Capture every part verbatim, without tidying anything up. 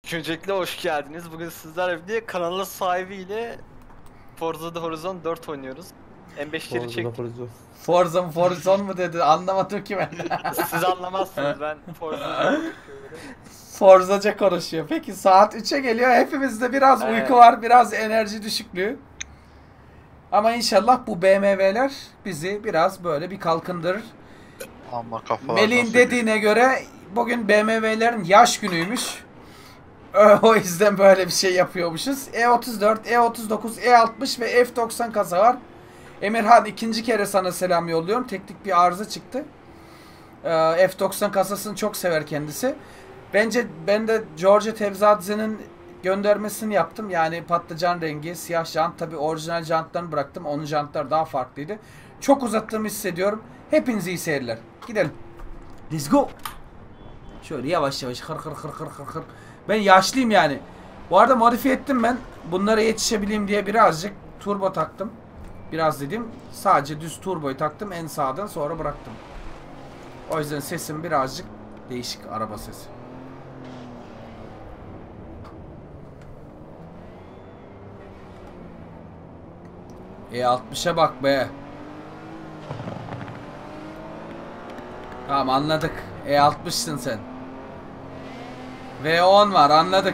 Öncelikle hoş geldiniz. Bugün sizlerle birlikte kanalın sahibiyle Forza Horizon dört oynuyoruz. M beşleri çektik. Forza mı Horizon mu dedi, anlamadım ki ben. Siz anlamazsınız, ben Forza'cı konuşuyorum. Forzaca konuşuyor. Peki saat üçe geliyor. Hepimizde biraz Evet. uyku var, biraz enerji düşüklüğü. Ama inşallah bu B M W'ler bizi biraz böyle bir kalkındırır. Ama kafalar Melih'in dediğine göre bugün B M W'lerin yaş günüymüş. O yüzden böyle bir şey yapıyormuşuz. E otuz dört, E otuz dokuz, E altmış ve F doksan kasa var. Emirhan, ikinci kere sana selam yolluyorum. Teknik bir arıza çıktı. F doksan kasasını çok sever kendisi. Bence ben de George Tevzadze'nin göndermesini yaptım. Yani patlıcan rengi, siyah jant. Tabi orijinal jantlarını bıraktım. Onun jantlar daha farklıydı. Çok uzattığımı hissediyorum. Hepinize iyi seyirler. Gidelim. Let's go. Şöyle yavaş yavaş hır hır hır hır hır hır. Ben yaşlıyım yani. Bu arada modifiye ettim ben. Bunlara yetişebileyim diye birazcık turbo taktım. Biraz dedim. Sadece düz turboyu taktım. En sağdan sonra bıraktım. O yüzden sesim birazcık değişik, araba sesi. E altmışa bak be. Tamam, anladık. E altmışsın sen. V on var, anladık.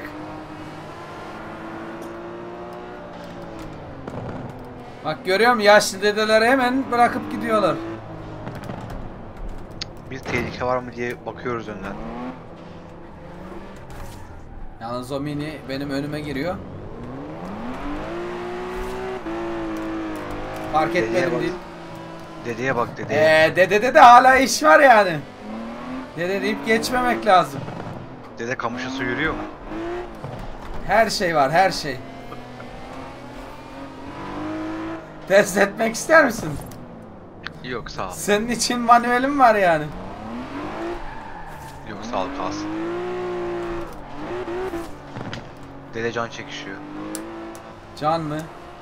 Bak görüyor musun? Yaşlı dedeleri hemen bırakıp gidiyorlar. Bir tehlike var mı diye bakıyoruz önden. Yalnız o mini benim önüme giriyor. Fark Dedeye etmedim bak. değil. Dedeye bak dedeye. Eee dede de hala iş var yani. Dede deyip geçmemek lazım. Dede kamışı su yürüyor mu? Her şey var, her şey. Test etmek ister misin? Yok sağ ol. Senin için manuelim var yani. Yok sağ ol, kalsın. Dede can çekişiyor. Can mı?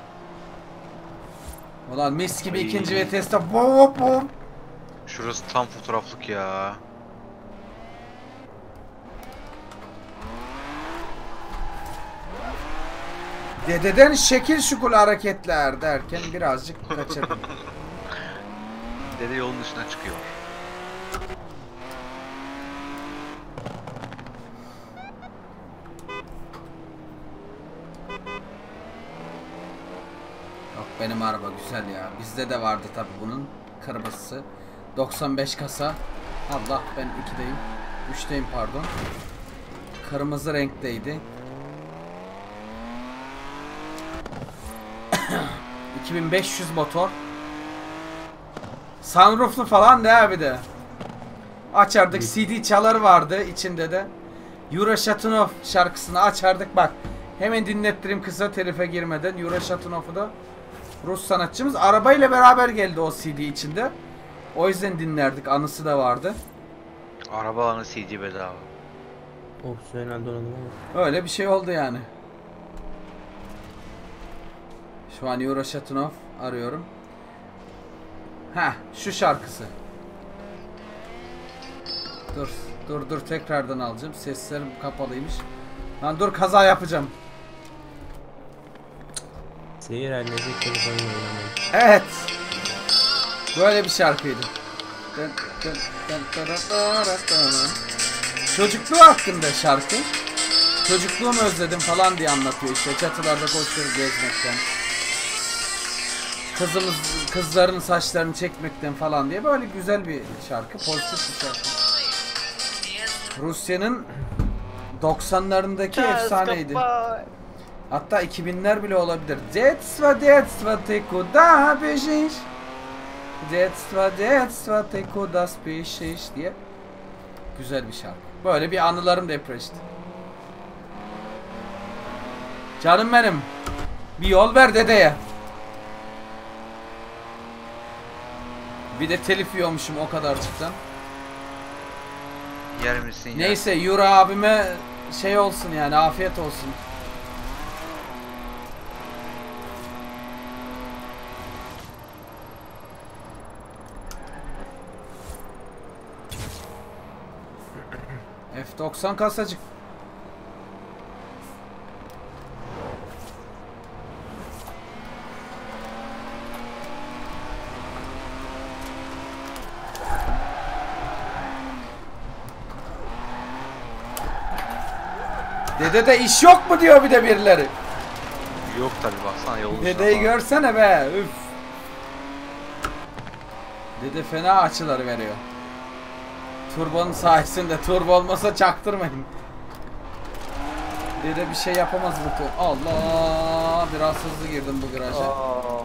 Ulan mis gibi Ay. ikinci viteste bom bom. Şurası tam fotoğraflık ya. Dededen şekil şukul hareketler derken birazcık kaçırdım. Dede yolun dışına çıkıyor. Yok, benim araba güzel ya. Bizde de vardı tabi bunun kırmızısı. doksan beş kasa. Allah, ben ikideyim. üçteyim pardon. Kırmızı renkteydi. iki bin beş yüz motor. Sunrooflu falan ne abi de. Açardık, C D çalar vardı içinde de. Yura Shatunov şarkısını açardık bak. Hemen dinlettireyim kısa, telife girmeden. Yura Shatunov'u da Rus sanatçımız. Arabayla beraber geldi o C D içinde. O yüzden dinlerdik, anısı da vardı. Araba anı C D bedava. Opsiyonel donanım ama. Öyle bir şey oldu yani. Şu an Yura Shatunov arıyorum. Heh, şu şarkısı. Dur, dur, dur, tekrardan alacağım. Seslerim kapalıymış. Lan dur, kaza yapacağım. Seyir halinde telefonu oynamayın. Evet. Böyle bir şarkıydı. Çocukluğu hakkında şarkı. Çocukluğumu özledim falan diye anlatıyor işte. Çatılarda koşuyoruz gezmekten. Kızımız, kızların saçlarını çekmekten falan diye, böyle güzel bir şarkı. Pozitif bir şarkı. Rusya'nın doksanlarındaki efsaneydi. Hatta iki binler bile olabilir. Детство, детство, ты куда бежишь? Детство, детство, ты куда спешишь diye. Güzel bir şarkı. Böyle bir anılarım depreşti. Canım benim. Bir yol ver dedeye. Bir de telif yiyormuşum o kadarcıktan. Yer misin ya? Neyse, Yura abime şey olsun yani, afiyet olsun. F doksan kasacık. Dede de iş yok mu diyor bir de birileri. Yok tabi baksana yolun üstüne Dedeyi falan. görsene be. Üf. Dede fena açılar veriyor. Turbonun sayesinde, turbo olmasa çaktırmayın. Dede bir şey yapamaz bu tur. Allah, biraz hızlı girdim bu viraja. Aa.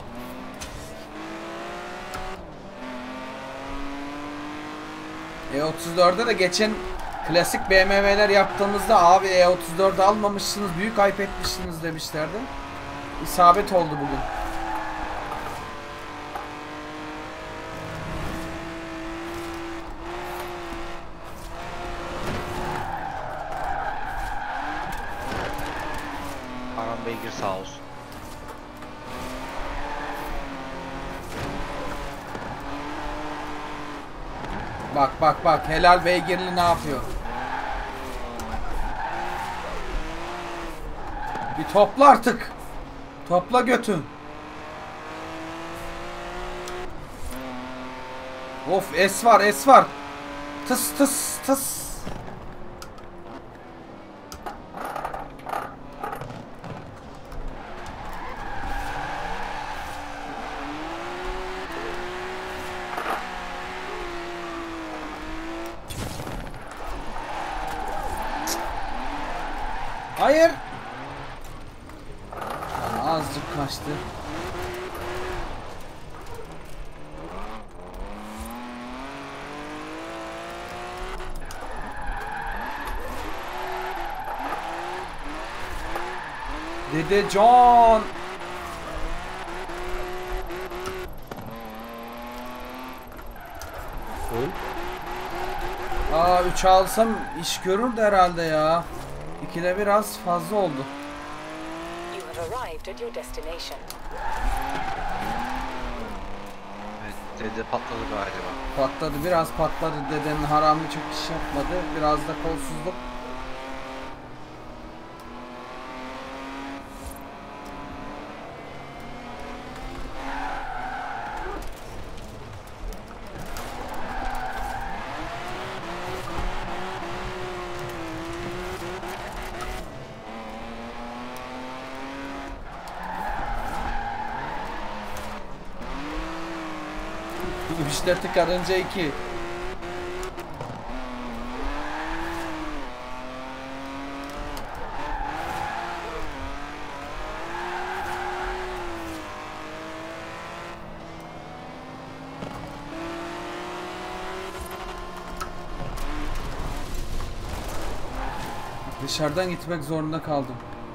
E otuz dörde de geçen klasik B M W'ler yaptığımızda abi E otuz dördü almamışsınız, büyük ayıp etmişsiniz demişlerdi. İsabet oldu bugün. Aram beygir sağ olsun. Bak bak bak, helal beygirli ne yapıyor? Bir topla artık. Topla götün. Of, es var, es var. Tıs tıs tıs. Hayır. Yani azıcık kaçtı. Dede Can. Oğlum. Aa, üç alsam iş görürdü herhalde ya. ikide biraz fazla oldu. You have arrived at your destination. Evet, dede patladı galiba. Patladı, biraz patladı. Dedenin haramı çok iş yapmadı. Biraz da kolsuzluk. Üçte tıkarınca iki. Dışarıdan gitmek zorunda kaldım.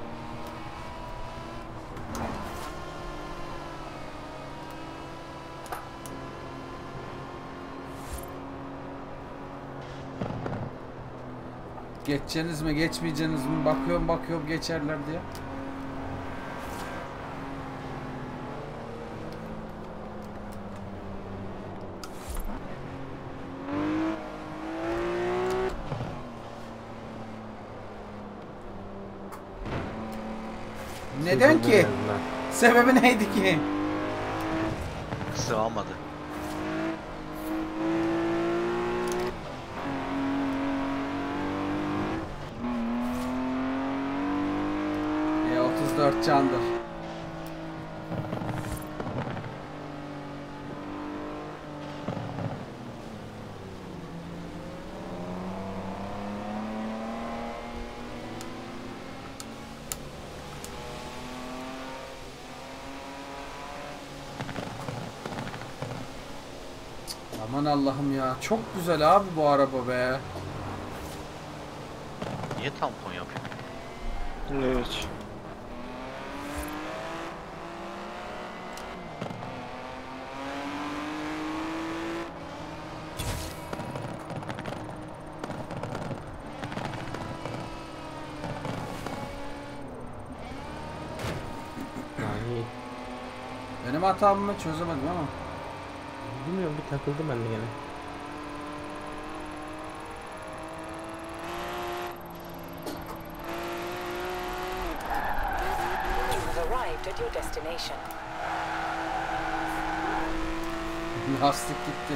Geçeceğiniz mi, geçmeyeceğiniz mi? Bakıyorum bakıyorum geçerler diye. Neden ki? Sebebi neydi ki? Sığamadı. E otuz dört candır. Aman Allah'ım ya. Çok güzel abi bu araba be. Niye tampon yapıyor? Evet. Yani Benim hatamı çözemedim ama. bilmiyorum, bir takıldım ben de gene. You have arrived at your destination. Lastik gitti.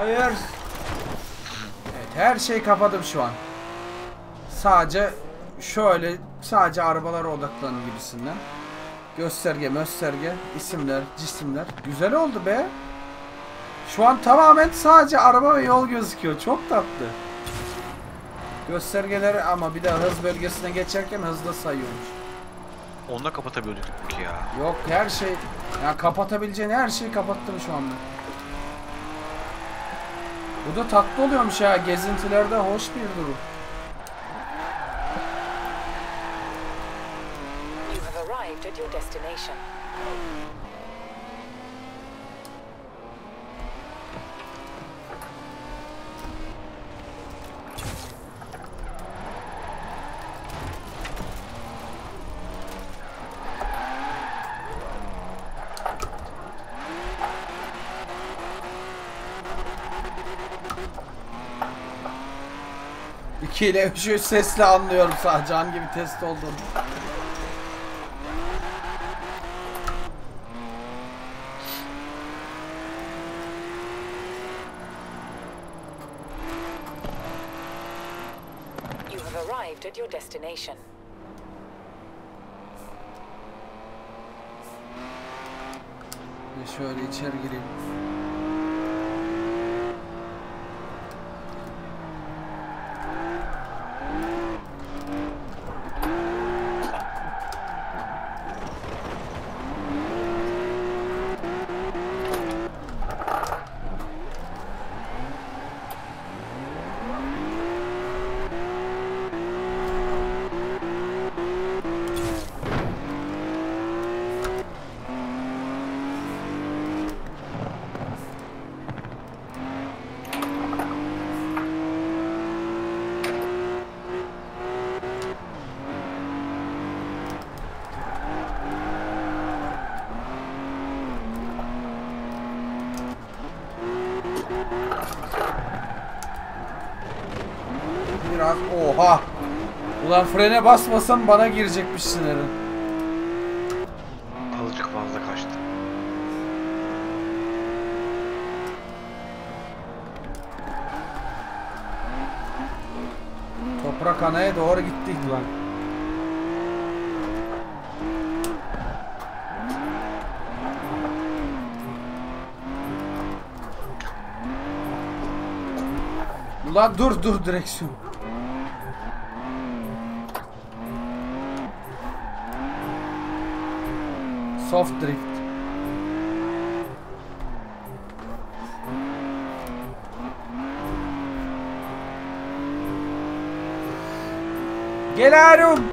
Hayır. Evet, her şeyi kapadım şu an. Sadece şöyle sadece arabalara odaklanın gibisinden. Gösterge, gösterge, isimler, cisimler. Güzel oldu be. Şu an tamamen sadece araba ve yol gözüküyor. Çok tatlı. Göstergeleri ama bir de hız bölgesine geçerken hızla sayıyormuş. Onu da kapatabiliyorduk ki ya. Yok her şey, ya kapatabileceğin her şeyi kapattım şu anda. Bu da tatlı oluyormuş ya, gezintilerde hoş bir durum. You have arrived at your destination. iki ile üçü sesle anlıyorum sadece hangi bir test olduğunu. You have arrived at your destination. Bir şöyle içeri gireyim. Biraz oha. Ulan frene basmasam bana girecekmiş sinirin. Azıcık fazla kaçtı. Toprak anaya doğru gittik lan. Ulan dur dur direksiyon. Soft drift. Geliyorum.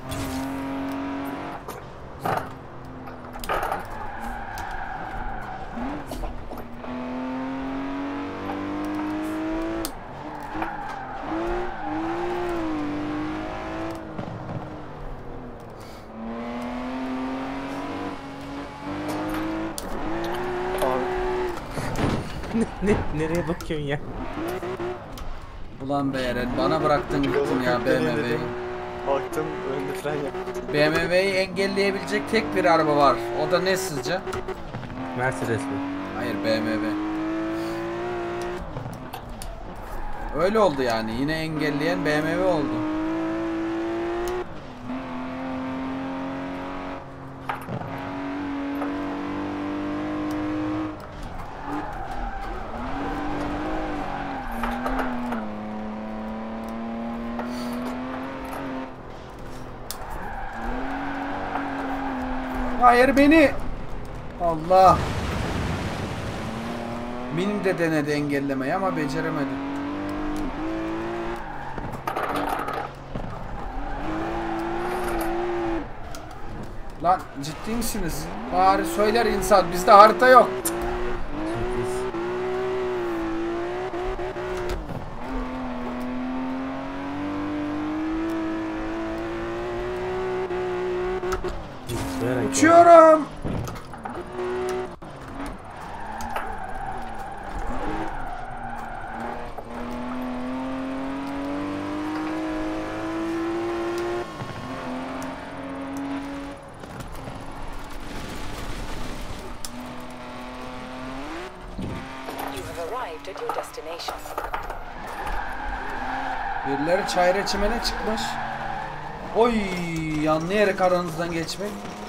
ne, nereye bakıyorsun ya? Ulan be Eren, bana bıraktın gittin ya B M W'yi. Baktım önünde fren yaptı. B M W'yi engelleyebilecek tek bir araba var. O da ne sizce? Mercedes mi? Hayır, B M W. Öyle oldu yani. Yine engelleyen B M W oldu. Hayır beni. Allah. Minim de denedi engellemeyi ama beceremedi. Lan ciddi misiniz? Bari söyler insan, bizde harita yok. Uçuyorum. arrived at your destination. Birileri çay reçimene çıkmış. Oy, anlayarak aranızdan geçmek.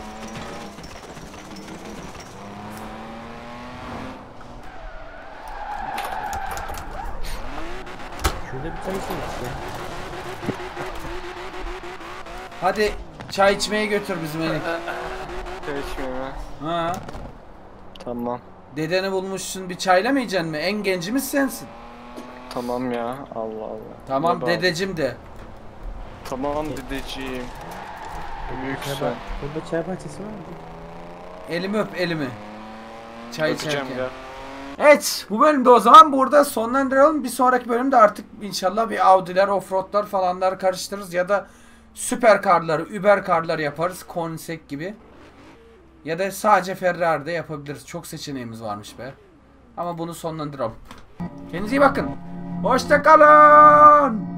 Şurada bir çay içelim işte. Hadi çay içmeye götür bizim Enik. Çay içmiyorum ha. Ha. Tamam. Dedeni bulmuşsun, bir çayla mı yiyeceksin mi? En gencimiz sensin. Tamam ya. Allah Allah. Tamam Ne bağlı? dedecim de. Tamam dedeciğim. Büyüksün. Çay bah- Burada çay bahçesi var mı? Elimi öp elimi. Çay Öpeceğim içerken. ya. Evet, bu bölümde o zaman burada sonlandıralım. Bir sonraki bölümde artık inşallah bir Audi'ler, offroad'lar falanlar karıştırırız ya da süperkarları, überkarlar yaparız. Konsek gibi. Ya da sadece Ferrari'de yapabiliriz. Çok seçeneğimiz varmış be. Ama bunu sonlandıralım. Kendinize iyi bakın. Hoşça kalın.